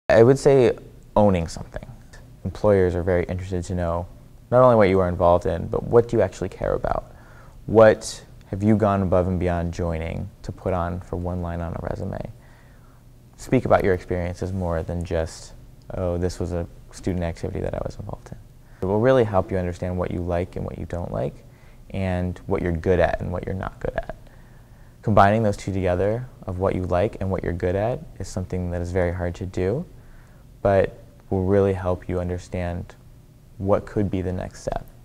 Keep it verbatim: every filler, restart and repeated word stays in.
I would say owning something. Employers are very interested to know not only what you are involved in, but what do you actually care about? What have you gone above and beyond joining to put on for one line on a resume? Speak about your experiences more than just, oh, this was a student activity that I was involved in. It will really help you understand what you like and what you don't like, and what you're good at and what you're not good at. Combining those two together, of what you like and what you're good at, is something that is very hard to do, but will really help you understand what could be the next step.